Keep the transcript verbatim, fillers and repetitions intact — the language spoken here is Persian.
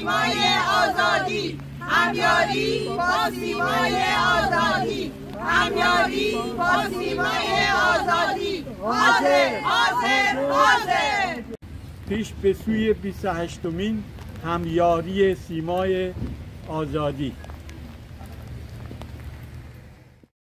سیمای آزادی، همیاری با سیمای آزادی، همیاری با سیمای آزادی. حاضر حاضر حاضر. پیش به سوی بیست و هشتمین همیاری سیمای آزادی.